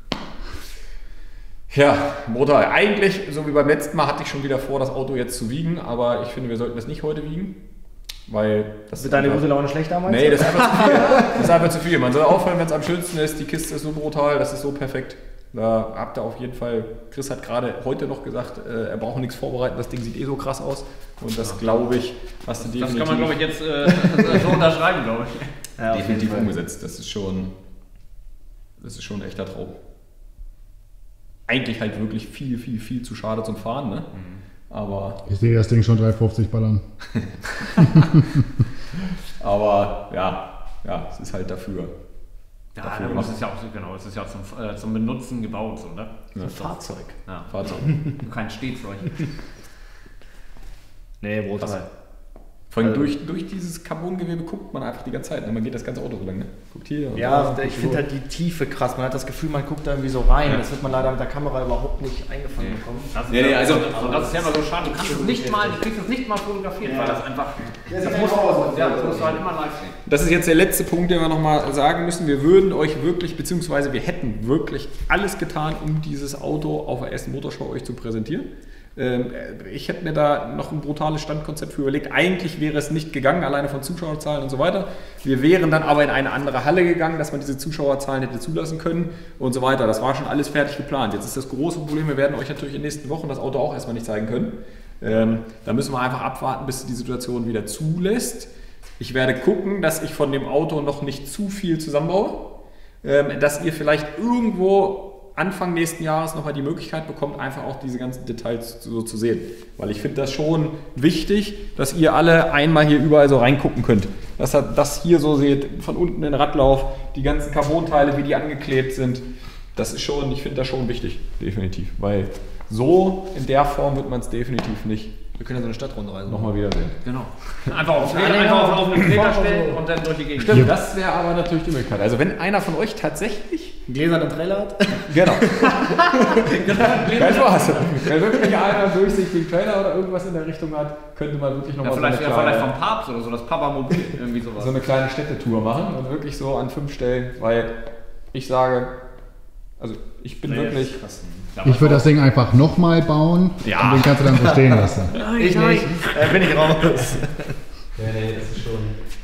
Ja, Motor, eigentlich, so wie beim letzten Mal, hatte ich schon wieder vor, das Auto jetzt zu wiegen, aber ich finde, wir sollten das nicht heute wiegen. Weil das wird deine gute Laune schlechter, meinst du? Nee, das ist einfach zu viel. Das ist einfach zu viel. Man soll auffallen, wenn es am schönsten ist. Die Kiste ist so brutal, das ist so perfekt. Da habt ihr auf jeden Fall, Chris hat gerade heute noch gesagt, äh, er braucht nichts vorbereiten, das Ding sieht eh so krass aus. Und das glaube ich, hast du definitiv... Das kann man, glaube ich, jetzt äh, so unterschreiben, glaube ich. Ja, definitiv umgesetzt. Das ist schon, das ist schon ein echter Traum. Eigentlich halt wirklich viel, viel, viel zu schade zum Fahren, ne? Mhm. Aber... Ich sehe das Ding schon dreihundertfünfzig ballern. Aber ja, ja, es ist halt dafür. Ja, dafür es ist ja auch so, genau, es ist ja zum, äh, zum Benutzen gebaut, so, ne? Ja, Fahrzeug. Ja. Fahrzeug. Kein Stehzeug. Nee, brutal. Vor allem durch, durch dieses Carbongewebe guckt man einfach die ganze Zeit. Ne? Man geht das ganze Auto so lang. Ne? Guckt hier. Und ja, da, ich finde halt die Tiefe krass. Man hat das Gefühl, man guckt da irgendwie so rein. Ja. Das wird man leider mit der Kamera überhaupt nicht eingefangen nee. bekommen. Das ist, nee, nee, also, also das ist ja immer so schade. Du kannst es nicht mal, du kriegst es nicht mal fotografieren, ja. weil das einfach. Das, das, musst, aus, ja, das musst du halt immer live sehen. Das ist jetzt der letzte Punkt, den wir nochmal sagen müssen. Wir würden euch wirklich, beziehungsweise wir hätten wirklich alles getan, um dieses Auto auf der ersten Motorshow euch zu präsentieren. Ich hätte mir da noch ein brutales Standkonzept für überlegt. Eigentlich wäre es nicht gegangen, alleine von Zuschauerzahlen und so weiter. Wir wären dann aber in eine andere Halle gegangen, dass man diese Zuschauerzahlen hätte zulassen können und so weiter. Das war schon alles fertig geplant. Jetzt ist das große Problem, wir werden euch natürlich in den nächsten Wochen das Auto auch erstmal nicht zeigen können. Ähm, da müssen wir einfach abwarten, bis die Situation wieder zulässt. Ich werde gucken, dass ich von dem Auto noch nicht zu viel zusammenbaue. Ähm, dass ihr vielleicht irgendwo Anfang nächsten Jahres nochmal die Möglichkeit bekommt, einfach auch diese ganzen Details so zu sehen. Weil ich finde das schon wichtig, dass ihr alle einmal hier überall so reingucken könnt. Dass ihr das hier so seht, von unten den Radlauf, die ganzen Carbonteile, wie die angeklebt sind. Das ist schon, ich finde das schon wichtig, definitiv. Weil so in der Form wird man es definitiv nicht. Wir können ja so eine Stadtrunde reisen. Nochmal wieder sehen. Genau. Einfach auf, einfach auf einen Träger stellen und dann durch die Gegend. Stimmt, das wäre aber natürlich die Möglichkeit. Also wenn einer von euch tatsächlich einen gläsernen Trailer hat. Genau. Kein Spaß. Wenn wirklich einer einen durchsichtigen Trailer oder irgendwas in der Richtung hat, könnte man wirklich nochmal ja, so eine kleine, vielleicht vom Papst oder so, das Papamobil, irgendwie sowas. So eine kleine Städtetour machen und wirklich so an fünf Stellen, weil ich sage, also ich bin nee, wirklich... Ich würde das Ding einfach nochmal bauen ja. und den kannst du dann so stehen lassen. Nein, ich nein. nicht. Da bin ich raus. Ja, nee, das ist schon...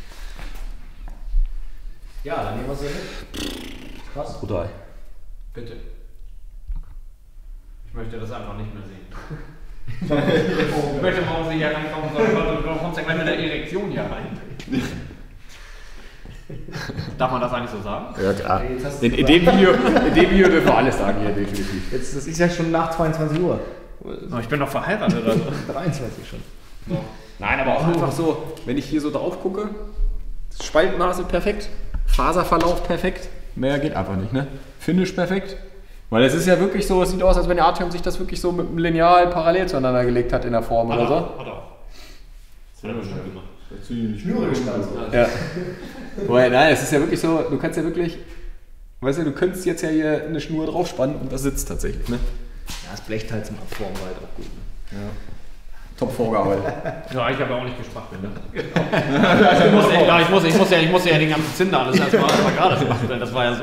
Ja, dann nehmen wir es ja mit. Krass. Brutal. Bitte. Ich möchte das einfach nicht mehr sehen. Ich möchte morgen hier reinkommen, sondern du kommst ja gleich mit der Erektion hier rein. Darf man das eigentlich so sagen? Ja, klar. In, in, dem Video, in dem Video dürfen wir alles sagen hier, definitiv. Jetzt, das ist ja schon nach zweiundzwanzig Uhr. Oh, ich bin noch verheiratet. Also. dreiundzwanzig schon. Ja. Nein, aber auch einfach so, wenn ich hier so drauf gucke, Spaltmaße perfekt, Faserverlauf perfekt, mehr geht einfach nicht, ne? Finish perfekt. Weil es ist ja wirklich so, es sieht aus, als wenn der Artyom sich das wirklich so mit einem Lineal parallel zueinander gelegt hat in der Form Hat oder er so. auch. Hat er auch. Das hat er bestimmt gemacht. Dazu die Schnüre gespannt. Ja. Weil, nein, es ist ja wirklich so, du kannst ja wirklich, weißt du, du könntest jetzt ja hier eine Schnur draufspannen und das sitzt tatsächlich, ne? Ja, das Blechteil zum Abformen war halt auch gut. Ne? Ja. Top vorgearbeitet. Ja, ich habe ja auch nicht gespachtelt. Ne? ich, muss, ich, ich, muss, ich, muss ja, ich muss ja den ganzen Zinder alles erstmal erst gerade spachteln, das war ja so.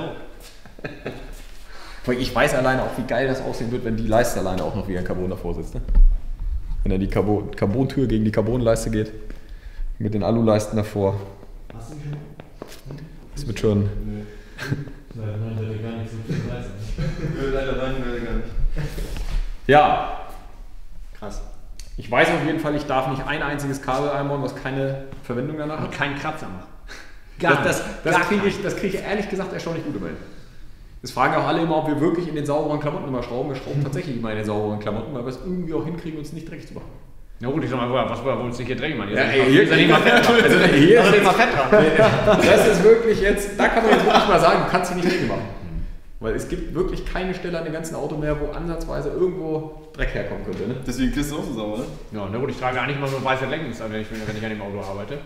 Ich weiß alleine auch, wie geil das aussehen wird, wenn die Leiste alleine auch noch wie ein Carbon davor sitzt. Ne? Wenn dann die Carbon, Carbon-Tür gegen die Carbon-Leiste geht, mit den Alu-Leisten davor. Hast du schon? Das wird schon. Nö. Nein, nein, der gar nicht so viel Leistung. Nö, leider nein, leider gar nicht. Ja, Krass. ich weiß auf jeden Fall, ich darf nicht ein einziges Kabel einbauen, was keine Verwendung danach hat. Und keinen Kratzer machen. Das, das, das kriege ich, das krieg ich ehrlich gesagt erstaunlich gut immer hin. Das fragen auch alle immer, ob wir wirklich in den sauberen Klamotten immer schrauben. Wir schrauben tatsächlich immer in den sauberen Klamotten, weil wir es irgendwie auch hinkriegen, uns nicht dreckig zu machen. Ja gut, ich sag mal, was wolltest du hier drängen, Mann? Hier Ja, ist ey, nicht mal- hier- hier ist ja nicht mal Fett dran. Also hier Da ist ist nicht mal Fett dran. Das ist wirklich jetzt, da kann man jetzt wirklich mal sagen, du kannst sie nicht dreckig machen. Weil es gibt wirklich keine Stelle an dem ganzen Auto mehr, wo ansatzweise irgendwo Dreck herkommen könnte. Ne? Deswegen kriegst du auch so sauber, ne? Ja, na gut, ich trage eigentlich immer nur weiße Leggings, wenn ich, wenn ich an dem Auto arbeite.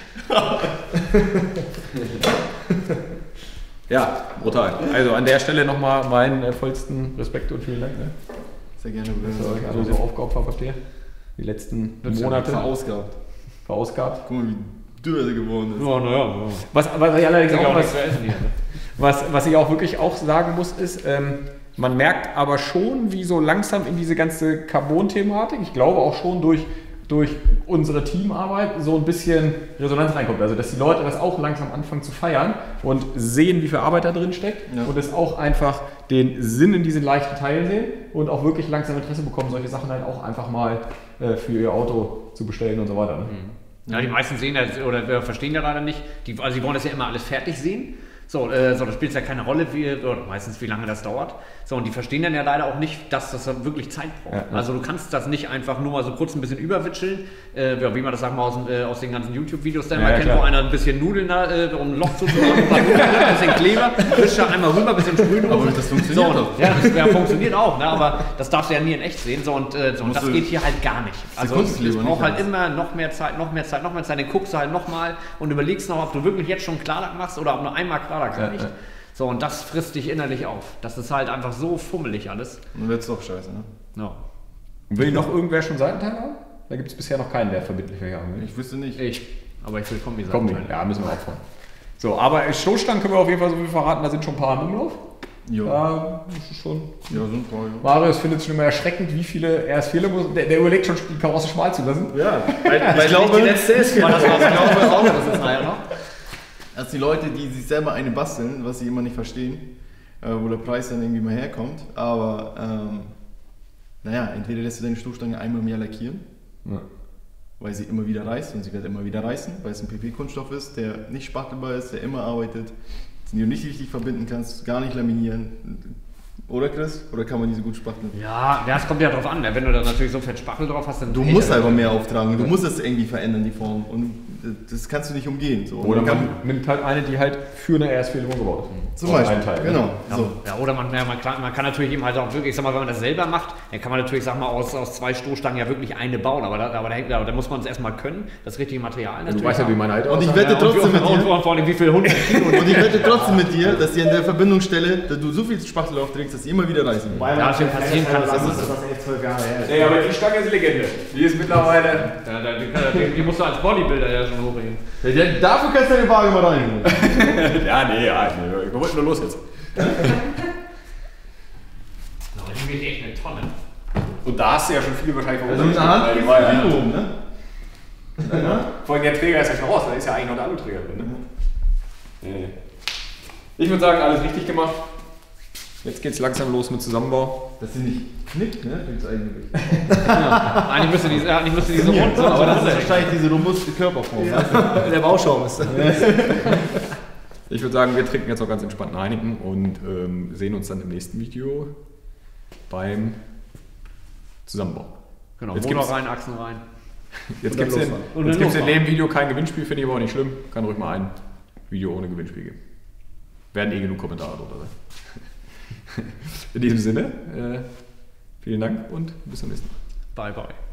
Ja, brutal. Also an der Stelle nochmal meinen äh, vollsten Respekt und vielen Dank, ne? Sehr gerne. dass ihr euch alle so aufgeopfert habt hier. Die letzten Monate Verausgabt. verausgabt. Guck mal, wie dürr der geworden ist. Ja, naja. Was, was ich allerdings Ich auch, auch was, nichts zu essen hier. Ne? was, was ich auch wirklich auch sagen muss, ist, ähm, man merkt aber schon, wie so langsam in diese ganze Carbon-Thematik, ich glaube auch schon durch, durch unsere Teamarbeit, so ein bisschen Resonanz reinkommt. Also, dass die Leute das auch langsam anfangen zu feiern und sehen, wie viel Arbeit da drin steckt Ja. und es auch einfach den Sinn in diesen leichten Teilen sehen und auch wirklich langsam Interesse bekommen, solche Sachen halt auch einfach mal äh, für ihr Auto zu bestellen und so weiter. Ne? Ja, die meisten sehen das oder äh, verstehen ja leider nicht. Die, also die wollen das ja immer alles fertig sehen. So, äh, so, das spielt ja keine Rolle, wie, oder meistens wie lange das dauert. So, und die verstehen dann ja leider auch nicht, dass das dann wirklich Zeit braucht. Ja, ja. Also du kannst das nicht einfach nur mal so kurz ein bisschen überwitscheln, äh, ja, wie man das sagen wir aus, äh, aus den ganzen YouTube-Videos dann Ja, mal ja, kennt, klar. wo einer ein bisschen Nudeln da, äh, um ein Loch zuzumachen, ein paar Nudeln, ein bisschen Kleber, wischt da einmal rüber, ein bisschen Sprühdose. Aber das funktioniert so, doch. Ja, das ja, funktioniert auch, ne, aber das darfst du ja nie in echt sehen. So, und, äh, so, und Musst das du geht hier halt gar nicht. Also es, es Sekundenkleber braucht nicht halt haben. immer noch mehr Zeit, noch mehr Zeit, noch mehr Zeit. Dann guckst du halt nochmal und überlegst noch, ob du wirklich jetzt schon Klarlack machst oder ob nur einmal Klarlack Ja, reicht. ja. So, und das frisst dich innerlich auf. Das ist halt einfach so fummelig alles. Und dann wird's doch scheiße, ne? Ja. Will noch irgendwer schon Seitenteile haben? Da gibt es bisher noch keinen, der verbindlich welche haben will. Ich wüsste nicht. Ich. Aber ich will Kombi sagen. Kombi, ja, müssen wir auffahren. So, aber Stoßstangen können wir auf jeden Fall so viel verraten, da sind schon ein paar im Umlauf. Ja. Da ist es schon. Ja, so ein paar, ja. Marius findet es schon immer erschreckend, wie viele er es fehlen muss. Der, der überlegt schon, die Karosse schmal zu lassen. Ja, Weil ich glaube, nicht die letzte ist. Aber das war ich glaube auch, das ist nachher noch. dass die Leute, die sich selber eine basteln, was sie immer nicht verstehen, äh, wo der Preis dann irgendwie mal herkommt, aber ähm, naja, entweder lässt du deine Stoßstange einmal im Jahr lackieren, Ja. weil sie immer wieder reißt und sie wird immer wieder reißen, weil es ein P P-Kunststoff ist, der nicht spachtelbar ist, der immer arbeitet, den du nicht richtig verbinden kannst, gar nicht laminieren. Oder Chris? Oder kann man diese gut spachteln? Ja, das kommt ja drauf an. ne? Wenn du da natürlich so fett Spachtel drauf hast, dann. Du hält musst er- einfach mehr auftragen, du musst es irgendwie verändern, die Form. Und das kannst du nicht umgehen. So. Oder Und dann man nimmt halt eine, die halt für eine R S vier Limo gebaut ist. zum Oder Beispiel, ein Teil, ne? genau. Ja, So. ja, oder man, ja, man, kann, man kann natürlich eben halt auch wirklich, ich sag mal, wenn man das selber macht, dann kann man natürlich, sag mal, aus, aus zwei Stoßstangen ja wirklich eine bauen, aber da, aber da, hängt- da muss man es erstmal können, das richtige Material natürlich. Du weißt ja, wie mein Alter Und ich aussah. wette und, trotzdem mit und, und, dir, und vor allem, wie viel hundert Kilo. und ich wette trotzdem mit dir, dass die an der Verbindungsstelle, dass du so viel Spachtel aufträgst, dass die immer wieder reißen. Weil Ja, man stimmt, passieren kann das das immer. ist das echt zwölf Jahre her. Nee, aber die Stange ist Legende. Die ist mittlerweile. Ja, da- die, die, die musst du als Bodybuilder ja schon hochheben. Ja, der- dafür kannst du deine Waage mal rein. Ja, nee, ja, nee, wir wollten nur los jetzt. No, die wiegt echt eine Tonne. Und da hast du ja schon viel wahrscheinlich Also mit der Hand Weil die geht's war viel ja, oben, ne? Ja. vor allem der Träger ist ja schon raus, da ist ja eigentlich noch der Aluträger drin. Ne? Nee, nee. Ich würde sagen, alles richtig gemacht. Jetzt geht's langsam los mit Zusammenbau. Dass sie nicht knickt, ne? Find's eigentlich. Eigentlich müsste die, eigentlich müsste die so rund sein, Aber das ist das wahrscheinlich diese robuste Körperform. weißt du? Der Bauschaum ist. Ich würde sagen, wir trinken jetzt auch ganz entspannt einen Heineken und ähm, sehen uns dann im nächsten Video beim Zusammenbau. Genau, Jetzt Motor gibt's- rein, Achsen rein. Jetzt Und gibt es dann in, losfahren. Und jetzt dann gibt's in losfahren. dem Video kein Gewinnspiel, finde ich aber auch nicht schlimm. Kann ruhig mal ein Video ohne Gewinnspiel geben. Werden eh genug Kommentare drunter sein. In diesem Sinne, äh, vielen Dank und bis zum nächsten Mal. Bye, bye.